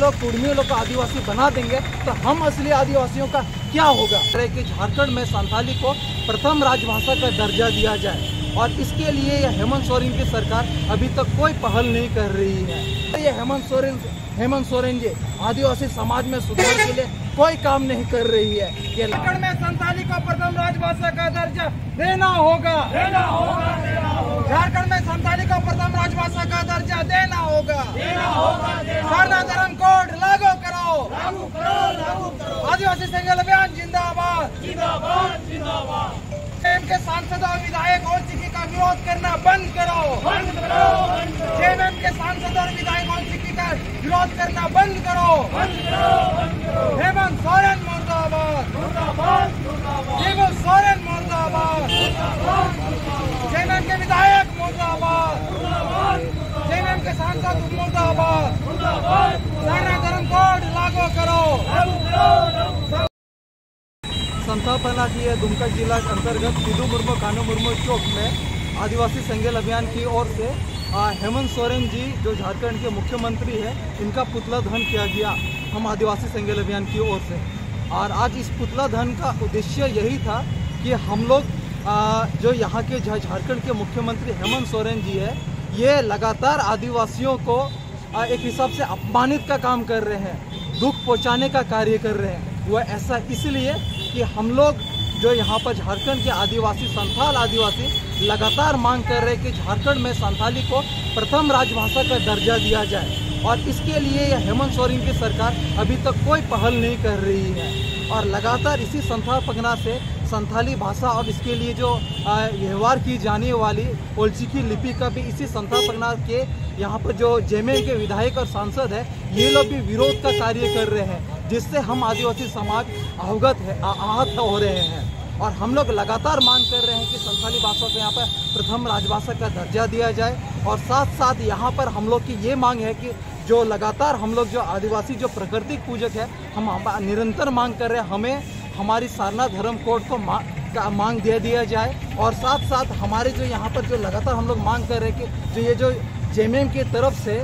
लोग कुर्मियों लोग को आदिवासी बना देंगे तो हम असली आदिवासियों का क्या होगा। कि झारखंड में संथाली को प्रथम राजभाषा का दर्जा दिया जाए और इसके लिए ये हेमंत सोरेन की सरकार अभी तक कोई पहल नहीं कर रही है। ये हेमंत सोरेन जी आदिवासी समाज में सुधार के लिए कोई काम नहीं कर रही है। ये झारखंड में संथाली को प्रथम राजभाषा का दर्जा देना होगा। झारखंड में संथाली को प्रथम राजभाषा का दर्जा देना होगा। सरना धर्म कोड लागू करो। आदिवासी संघर्ष अभियान जिंदाबाद। जेएमएम के सांसद और विधायक और चिकी का विरोध करना बंद करो। जेएमएम के सांसद और विधायक और चिकी का विरोध करना बंद करो। हेमंत सोरेन मुर्दाबाद। हेमंत सोरेन मुर्दाबाद। जेएमएम के विधायक मुर्दाबाद। जेएमएम के सांसद मुर्दाबाद। सरना धर्म कोड लागू करो। संथापना की है दुमका जिला के अंतर्गत सिद्धू मुर्मू कानू मुर्मू चौक में आदिवासी संघर्ष अभियान की ओर से हेमंत सोरेन जी जो झारखंड के मुख्यमंत्री है इनका पुतला दहन किया गया हम आदिवासी संघर्ष अभियान की ओर से। और आज इस पुतला दहन का उद्देश्य यही था कि हम लोग जो यहाँ के झारखंड के मुख्यमंत्री हेमंत सोरेन जी है ये लगातार आदिवासियों को एक हिसाब से अपमानित का काम कर रहे हैं, दुख पहुँचाने का कार्य कर रहे हैं। वह ऐसा इसलिए कि हम लोग जो यहाँ पर झारखंड के आदिवासी संथाल आदिवासी लगातार मांग कर रहे हैं कि झारखंड में संथाली को प्रथम राजभाषा का दर्जा दिया जाए और इसके लिए यह हेमंत सोरेन की सरकार अभी तक कोई पहल नहीं कर रही है। और लगातार इसी संथापना से संथाली भाषा और इसके लिए जो व्यवहार की जाने वाली ओल्चिकी लिपि का भी इसी संथापना के यहाँ पर जो जेएमएम के विधायक और सांसद है ये लोग भी विरोध का कार्य कर रहे हैं, जिससे हम आदिवासी समाज आहत हो रहे हैं। और हम लोग लगातार मांग कर रहे हैं कि संथाली भाषा को यहाँ पर प्रथम राजभाषा का दर्जा दिया जाए। और साथ साथ यहाँ पर हम लोग की ये मांग है कि जो लगातार हम लोग जो आदिवासी जो प्राकृतिक पूजक है हम निरंतर मांग कर रहे हैं हमें हमारी सरना धर्म कोड को मांग दे दिया जाए। और साथ साथ हमारे जो यहाँ पर जो लगातार हम लोग मांग कर रहे हैं कि जो ये जो जेएमएम की तरफ से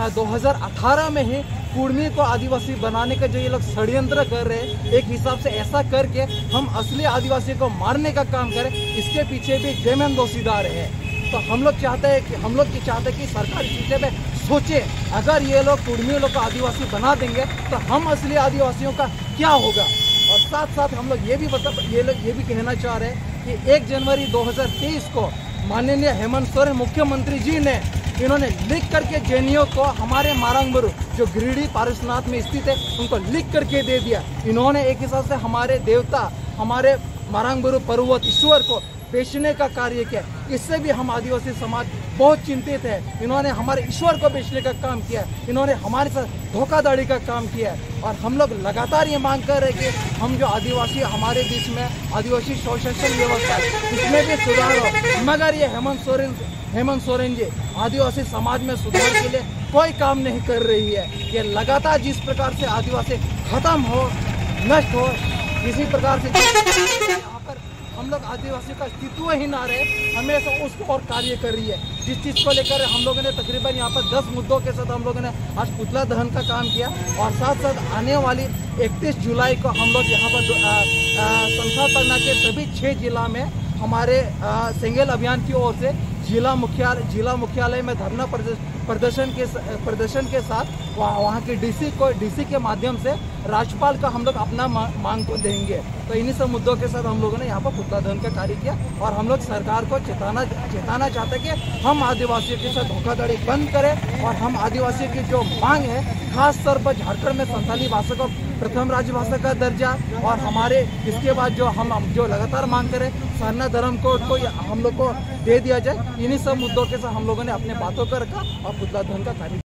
2018 में ही कुर्मी को आदिवासी बनाने का जो ये लोग षड्यंत्र कर रहे हैं, एक हिसाब से ऐसा करके हम असली आदिवासी को मारने का काम करें, इसके पीछे भी जेएमएम दोषीदार है। तो हम लोग चाहते हैं कि सरकार इस विषय में सोचे। अगर ये लोग कुर्मियों लोग को आदिवासी बना देंगे तो हम असली आदिवासियों का क्या होगा। और साथ साथ हम लोग ये भी कहना चाह रहे हैं कि 1 जनवरी 2023 को माननीय हेमंत सोरेन मुख्यमंत्री जी ने इन्होंने लिख करके जेएनयू को हमारे मारंगबुरु जो गिरिडीह पारसनाथ में स्थित है उनको लिख करके दे दिया। इन्होंने एक हिसाब से हमारे देवता हमारे मारंगबुरु पर्वत ईश्वर को बेचने का कार्य किया। इससे भी हम आदिवासी समाज बहुत चिंतित है। इन्होंने हमारे ईश्वर को बेचने का काम किया, इन्होंने हमारे साथ धोखाधड़ी का काम किया। और हम लोग लगातार ये मांग कर रहे हैं कि हम जो आदिवासी हमारे बीच में आदिवासी शोषण व्यवस्था इसमें भी सुधार हो। मगर ये हेमंत सोरेन जी आदिवासी समाज में सुधार के लिए कोई काम नहीं कर रही है। ये लगातार जिस प्रकार से आदिवासी खत्म हो नष्ट हो इसी प्रकार से यहाँ पर हम लोग आदिवासी का अस्तित्व ही ना रहे हमेशा उसको और कार्य कर रही है। जिस चीज़ को लेकर हम लोगों ने तकरीबन यहाँ पर 10 मुद्दों के साथ हम लोगों ने आज पुतला दहन का काम किया। और साथ साथ आने वाली 31 जुलाई को हम लोग यहाँ पर संथापना के सभी 6 जिला में हमारे संघर्ष अभियान की ओर से जिला मुख्यालय में धरना प्रदर्शन के साथ वहाँ के डीसी के माध्यम से राज्यपाल का हम लोग अपना मांग को देंगे। तो इन्हीं सब मुद्दों के साथ हम लोगों ने यहाँ पर पुतला दहन का कार्य किया। और हम लोग सरकार को चेताना चाहते हैं कि हम आदिवासियों के साथ धोखाधड़ी बंद करें। और हम आदिवासियों की जो मांग है खास तौर पर झारखंड में संथाली भाषा को प्रथम राजभाषा का दर्जा और हमारे इसके बाद जो हम जो लगातार मांग करें सरना धर्म कोड को हम लोग को दे दिया जाए। इन्हीं सब मुद्दों के साथ हम लोगों ने अपने बातों को रखा और पुतला दहन का कार्य